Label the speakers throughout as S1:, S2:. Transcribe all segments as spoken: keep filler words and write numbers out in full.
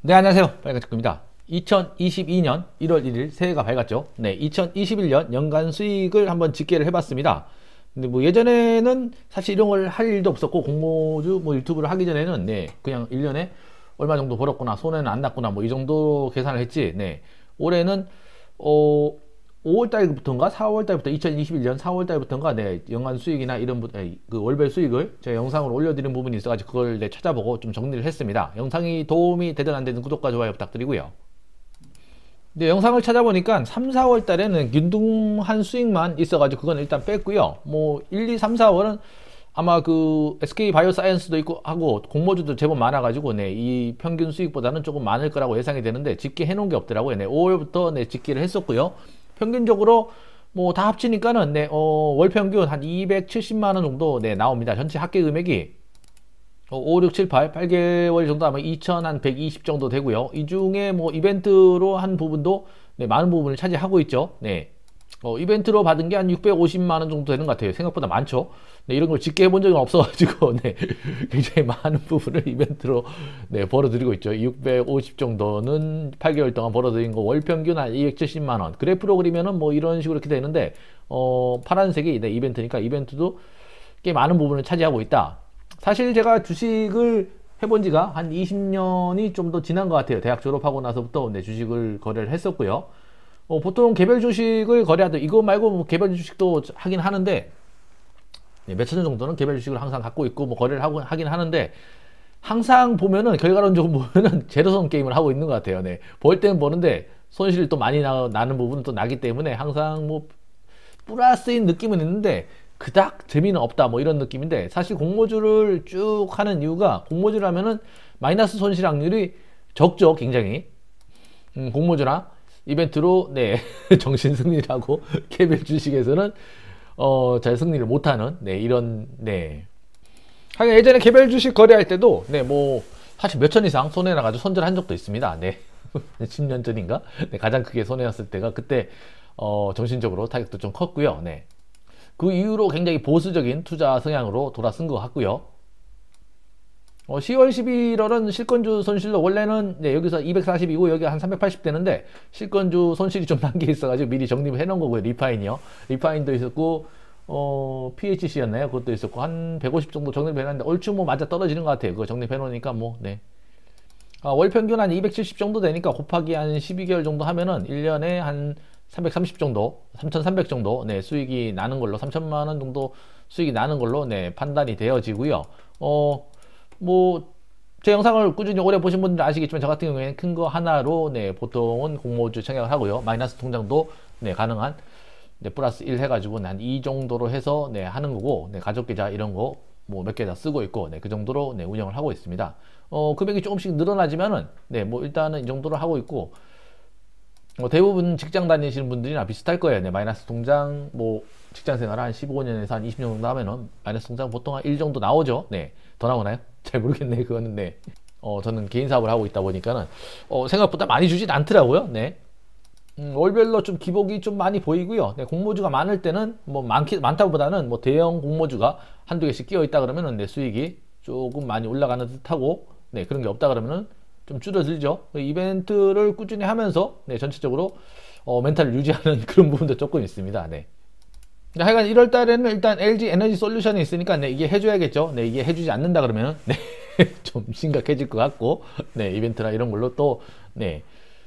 S1: 네, 안녕하세요. 빨간색입니다. 이천이십이 년 일월 일일 새해가 밝았죠. 네, 이천이십일 년 연간 수익을 한번 집계를 해봤습니다. 근데 뭐 예전에는 사실 이런 걸 할 일도 없었고, 공모주 뭐 유튜브를 하기 전에는 네, 그냥 일 년에 얼마 정도 벌었구나, 손해는 안 났구나, 뭐 이 정도 계산을 했지. 네, 올해는 어 오월 달부터인가 사월 달부터 이천이십일 년 사월 달부터인가 네, 연간 수익이나 이런 부, 아니, 그 월별 수익을 제가 영상으로 올려드린 부분이 있어가지고 그걸 네, 찾아보고 좀 정리를 했습니다. 영상이 도움이 되든 안 되든 구독과 좋아요 부탁드리고요. 네, 영상을 찾아보니까 삼, 사월 달에는 균등한 수익만 있어가지고 그건 일단 뺐고요. 뭐 일, 이, 삼, 사월은 아마 그 에스케이바이오사이언스도 있고 하고 공모주도 제법 많아가지고 네, 이 평균 수익보다는 조금 많을 거라고 예상이 되는데 집계 해놓은 게 없더라고요. 네, 오월부터 네, 집계를 했었고요. 평균적으로 뭐 다 합치니까는 네, 어, 월 평균 한 이백칠십만 원 정도 네, 나옵니다. 전체 합계 금액이 어, 오, 육, 칠, 팔, 팔 개월 정도 하면 이천백이십 정도 되고요. 이 중에 뭐 이벤트로 한 부분도 네, 많은 부분을 차지하고 있죠. 네. 어, 이벤트로 받은 게 한 육백오십만 원 정도 되는 것 같아요. 생각보다 많죠. 네, 이런 걸 집계해 본 적은 없어가지고 네, 굉장히 많은 부분을 이벤트로 네, 벌어들이고 있죠. 육백오십 정도는 팔 개월 동안 벌어들인 거 월 평균 한 이백칠십만 원. 그래프로 그리면은 뭐 이런 식으로 이렇게 되는데 어, 파란색이 네, 이벤트니까 이벤트도 꽤 많은 부분을 차지하고 있다. 사실 제가 주식을 해본 지가 한 이십 년이 좀 더 지난 것 같아요. 대학 졸업하고 나서부터 네, 주식을 거래를 했었고요. 어, 보통 개별 주식을 거래하도 이거 말고 뭐 개별 주식도 하긴 하는데 네, 몇천 원 정도는 개별 주식을 항상 갖고 있고 뭐 거래를 하고 하긴 하는데 항상 보면은 결과론적으로 보면은 제로섬 게임을 하고 있는 것 같아요. 네, 벌 때는 버는데 손실이 또 많이 나, 나는 부분은 또 나기 때문에 항상 뭐 플러스인 느낌은 있는데 그닥 재미는 없다 뭐 이런 느낌인데, 사실 공모주를 쭉 하는 이유가 공모주를 하면은 마이너스 손실 확률이 적죠. 굉장히 음, 공모주나 이벤트로 네 정신 승리를 하고 개별 주식에서는 어, 잘 승리를 못하는 네 이런 네 하긴 예전에 개별 주식 거래할 때도 네 뭐 사실 몇천 이상 손해 나가지고 손절한 적도 있습니다. 네 십 년 전인가 네, 가장 크게 손해 났을 때가 그때 어, 정신적으로 타격도 좀 컸고요. 네, 그 이후로 굉장히 보수적인 투자 성향으로 돌아선 것 같고요. 어, 시월, 십일월은 실권주 손실도 원래는 네, 여기서 이백사십이고 여기 한 삼백팔십 되는데 실권주 손실이 좀 남게 있어가지고 미리 정립을 해놓은 거고요. 리파인이요. 리파인도 있었고 어, 피에이치씨였나요? 그것도 있었고 한 백오십 정도 정립을 해놨는데 얼추 뭐 맞아 떨어지는 것 같아요. 그거 정립해 놓으니까 뭐 네. 아, 월 평균 한 이백칠십 정도 되니까 곱하기 한 십이 개월 정도 하면은 일 년에 한 삼백삼십 정도, 삼천삼백 정도 네, 수익이 나는 걸로 삼천만 원 정도 수익이 나는 걸로 네, 판단이 되어지고요. 어, 뭐 제 영상을 꾸준히 오래 보신 분들 아시겠지만 저 같은 경우에는 큰 거 하나로 네, 보통은 공모주 청약을 하고요. 마이너스 통장도 네, 가능한 네, 플러스 일 해가지고 한 이 정도로 해서 네, 하는 거고 네, 가족 계좌 이런 거 뭐 몇 개 다 쓰고 있고 네, 그 정도로 네, 운영을 하고 있습니다. 어, 금액이 조금씩 늘어나지만은 네, 뭐 일단은 이 정도로 하고 있고 뭐 대부분 직장 다니시는 분들이나 비슷할 거예요. 네, 마이너스 통장 뭐 직장 생활 한 십오 년에서 한 이십 년 정도 하면은 마이너스 통장 보통 한 일 정도 나오죠. 네, 더 나오나요? 잘 모르겠네 그거는. 네, 어, 저는 개인 사업을 하고 있다 보니까는 어, 생각보다 많이 주진 않더라고요. 네. 음, 월별로 좀 기복이 좀 많이 보이고요. 네, 공모주가 많을 때는 뭐 많기 많다보다는 뭐 대형 공모주가 한두 개씩 끼어 있다 그러면은 내 수익이 조금 많이 올라가는 듯하고 네, 그런 게 없다 그러면은 좀 줄어들죠. 이벤트를 꾸준히 하면서 네, 전체적으로 어, 멘탈을 유지하는 그런 부분도 조금 있습니다. 네. 하여간 일월 달에는 일단 엘지 에너지 솔루션이 있으니까 네, 이게 해줘야겠죠. 네, 이게 해주지 않는다 그러면 네, 좀 심각해질 것 같고 네, 이벤트나 이런 걸로 또 네.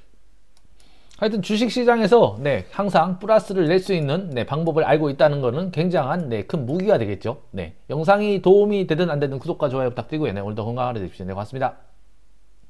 S1: 하여튼 주식시장에서 네, 항상 플러스를 낼 수 있는 네, 방법을 알고 있다는 것은 굉장한 네, 큰 무기가 되겠죠. 네, 영상이 도움이 되든 안 되든 구독과 좋아요 부탁드리고요. 네, 오늘도 건강한 하루 되십시오. 네, 고맙습니다.